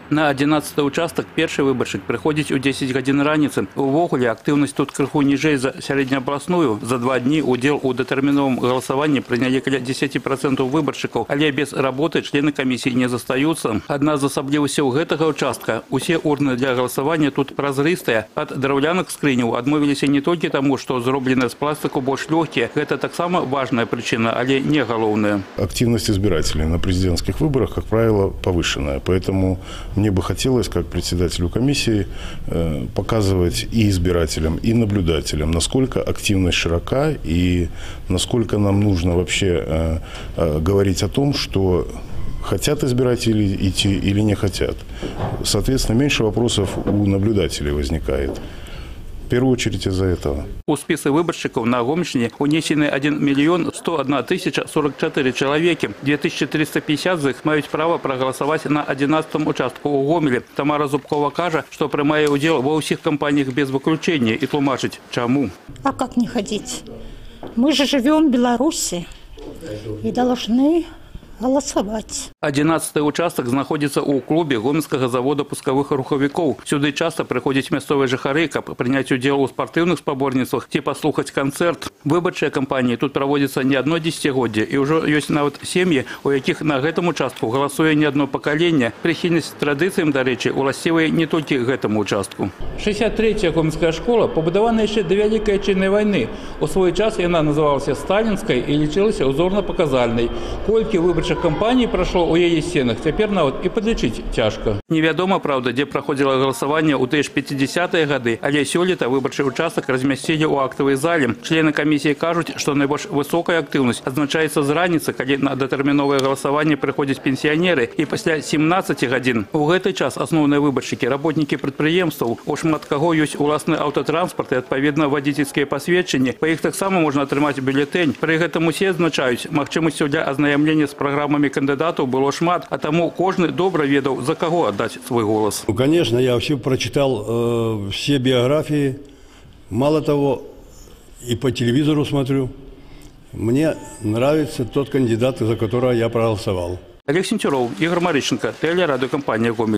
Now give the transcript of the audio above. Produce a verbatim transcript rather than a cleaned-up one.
На одиннадцатый участок перший выборщик приходить у десять гадзін раніцы. Увогуле активность тут крыху ниже за среднеобластную. За два дни удел у детерминовом голосовании приняли около десяти процентов выборщиков, але без работы члены комиссии не застаются. Одна из особливостей этого участка – все урны для голосования тут прозрыстые. От драўляных скрынёў отмовились не только тому, что зроблены с пластику больше легкие. Это так само важная причина, але не головная. Активность избирателей на президентских выборах, как правило, повышенная. Поэтому мне бы хотелось, как председателю комиссии, показывать и избирателям, и наблюдателям, насколько активность широка и насколько нам нужно вообще говорить о том, что хотят избиратели идти или не хотят. Соответственно, меньше вопросов у наблюдателей возникает. В первую очередь из-за этого. У списка выборщиков на Гомельщине унесены один миллион сто одна тысяча сорок четыре человеки. две тысячи триста пятьдесят из них имеют право проголосовать на одиннадцатом участку у Гомеле. Тамара Зубкова каже, что принимает удел во всех кампаниях без выключения и тлумачить, чему. А как не ходить? Мы же живем в Беларуси и должны голосовать. одиннадцатый участок находится у клубе Гомельского завода пусковых руховиков. Сюда часто приходят местные жихары, чтобы принять удел у спортивных спаборництвах, типа слухать концерт. Выборчие кампании тут проводятся не одно десятилетие, и уже есть нават семьи, у яких на этом участку голосует не одно поколение. Прихильность традициям, до речи, уластивая не только этому участку. шестьдесят третья Гомельская школа побудована еще до Великой Отечественной войны. У свой час она называлась Сталинской и лечилась узорно-показальной. Кольки выборчих кампаній пройшло у її стінах, тепер навіть і підлічити тяжко. Невідомо, правда, де проходило голосування у ті ж п'ятдесятые годы, але сьогодні виборчий участок розмістили у актовій залі. Члени комісії кажуть, що найбільш висока активність означається з раніці, коли на детермінове голосування приходять пенсіонери, і після сімнадцати годин. У цей час основні виборщики, працівники підприємств, у шмат кого є власний автотранспорт і, відповідно, водительське посвідчення. По їх так само можна отримати бюлетень. При цьому всі означають можливістю для ознайомлення з програмами кандидатов было шмат, а тому каждый добро ведал, за кого отдать свой голос. Ну, конечно, я вообще прочитал э, все биографии. Мало того, и по телевизору смотрю. Мне нравится тот кандидат, за которого я проголосовал. Олег Сентюров, Игорь Марищенко, телерадиокомпания «Гомель».